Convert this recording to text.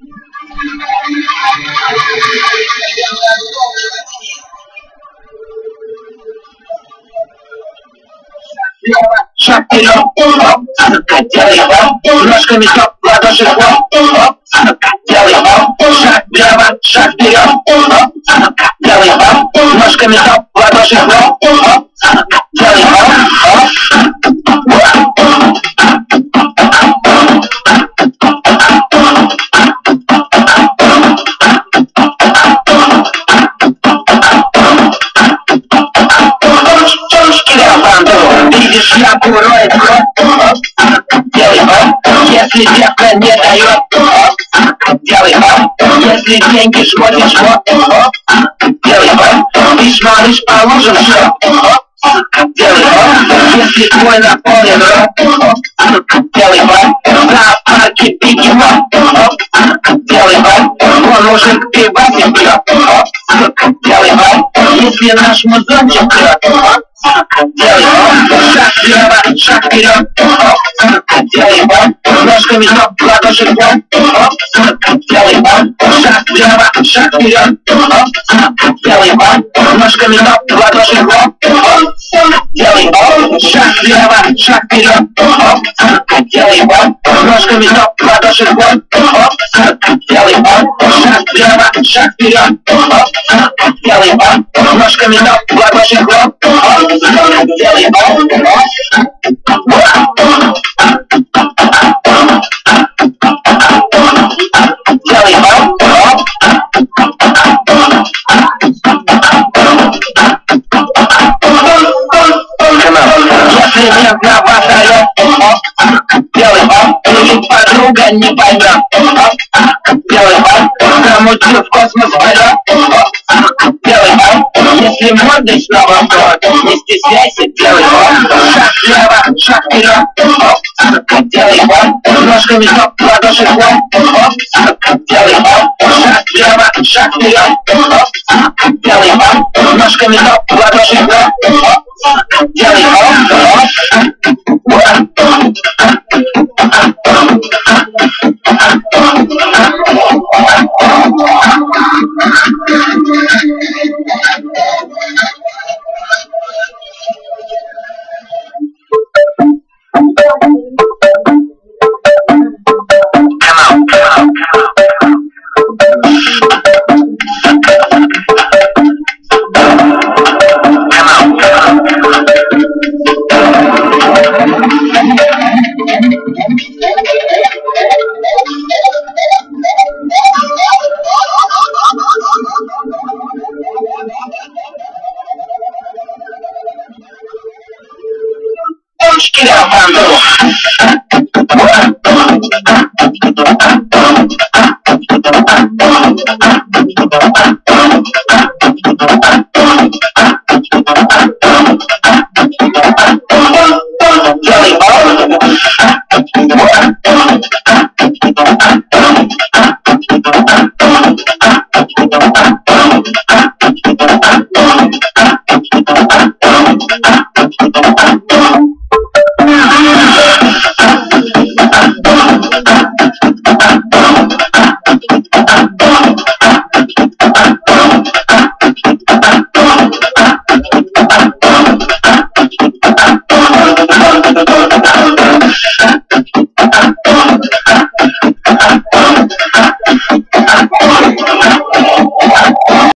Шаг вперед, оп, делай оп, ножками стоп, ладоши оп, оп, делай оп, шаг влево, шаг вперед, оп, делай оп, ножками стоп, ладоши оп, оп, делай оп, оп. Видишь, я буроет ход, делай оп, если девка не дает, делай оп, если деньги жмотишь, делай оп, ты шмалишь по лужам, делай оп, если твой наполнен рот, делай оп, на парке бегемот, делай оп, он мужик пивасик пьет, делай оп, если наш музончик пьет, делай оп, шаг влево, шаг вперед, делай оп, ножками стоп, ладоши оп, делай оп, шаг влево, шаг вперед, делай оп, ножками стоп, ладоши оп, делай оп, шаг влево, шаг вперед, делай оп, ножками стоп, ладоши оп, делай оп, шаг влево, шаг вперед, делай оп, ножками стоп, ладоши оп, делай оп, делай оп, если нет на вас орёт, делай оп, или подруга не поймет, делай оп, замутил в космос полет, делай оп, если модный снова вход, не стесняйся, делай оп, шаг влево, шаг вперед, делай оп, ножками стоп, ладоши оп, делай оп, шаг влево, шаг вперед, делай оп, ножками стоп, ладоши оп, делай оп, Get out,